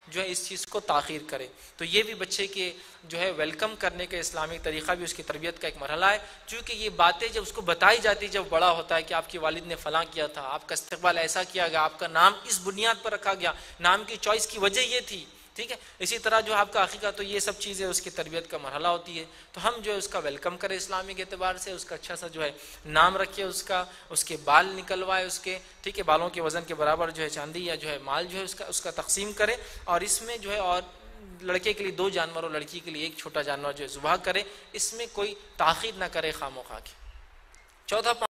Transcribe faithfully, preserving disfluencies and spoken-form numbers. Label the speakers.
Speaker 1: जो है इस चीज़ को ताख़ीर करे। तो ये भी बच्चे के जो है वेलकम करने का इस्लामिक तरीक़ा भी उसकी तरबियत का एक मरहला है। चूँकि ये बातें जब उसको बताई जाती, जब बड़ा होता है कि आपके वालिद ने फ़लाँ किया था, आपका इस्तक़बाल ऐसा किया गया, आपका नाम इस बुनियाद पर रखा गया, नाम की चॉइस की वजह ये थी, ठीक है। इसी तरह जो आपका अक़ीक़ा, तो ये सब चीज़ें उसकी तरबियत का मरहला होती है। तो हम जो है उसका वेलकम करें इस्लामिक एतबार से, उसका अच्छा सा जो है नाम रखे, उसका उसके बाल निकलवाए उसके, ठीक है, बालों के वज़न के बराबर जो है चांदी या जो है माल जो है उसका उसका तकसीम करें। और इसमें जो है और लड़के के लिए दो जानवर और लड़की के लिए एक छोटा जानवर जो है ज़ुबह करे, इसमें कोई ताख़ीर ना करे खामोखा की। चौथा